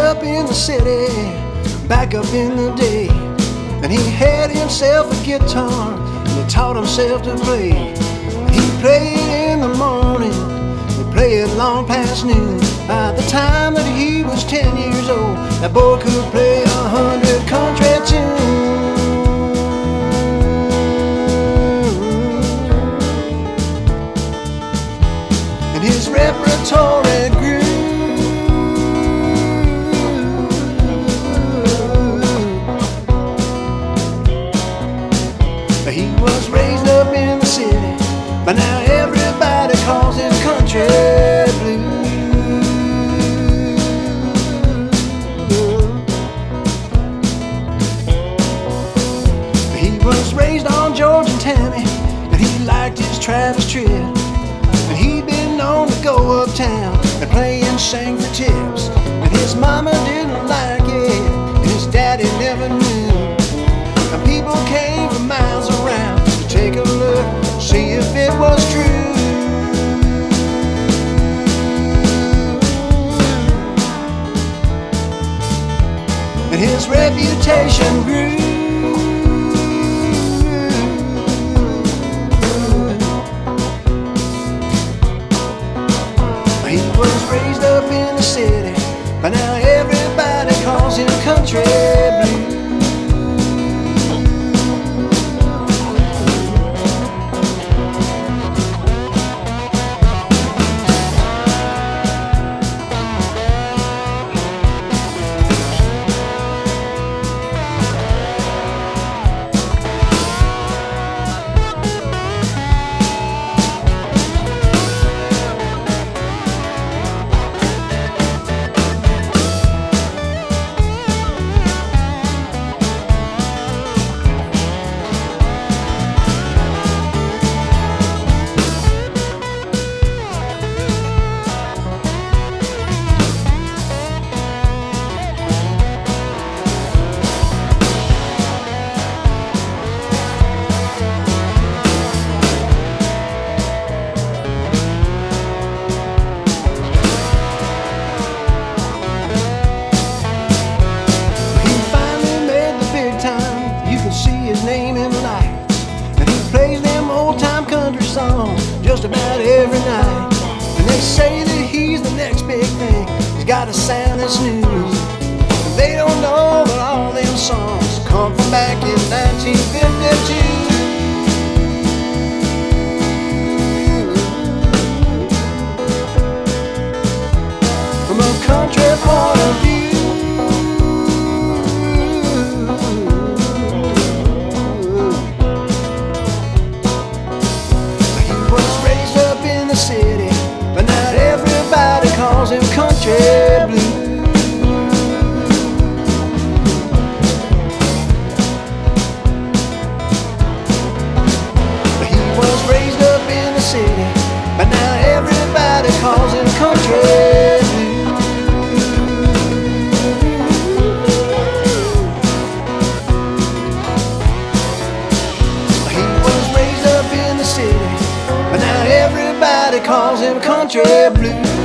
up in the city, back up in the day, and he had himself a guitar, and he taught himself to play. He played in the morning, he played long past noon. By the time that he was 10 years old, that boy could play 100 country tunes. And his repertoire grew. He was raised up in the city, but now everybody calls him country blue. He was raised on George and Tammy, and he liked his Travis Tritt. And he'd been known to go uptown and play and sing for tips. And his mama didn't like it, and his daddy never knew. And people came from miles around to take a look, see if it was true. And his reputation grew. He was raised up in the city, but now everybody calls him country blue. His name in lights, and he plays them old-time country songs just about every night. And they say that he's the next big thing, he's got a sound that's new. And they don't know that all them songs come from back in 1952. From a country point of view, city, but not everybody calls him country blue. He was raised up in the city, but now everybody calls him country blue. He was raised up in the city, but now everybody calls him country blue.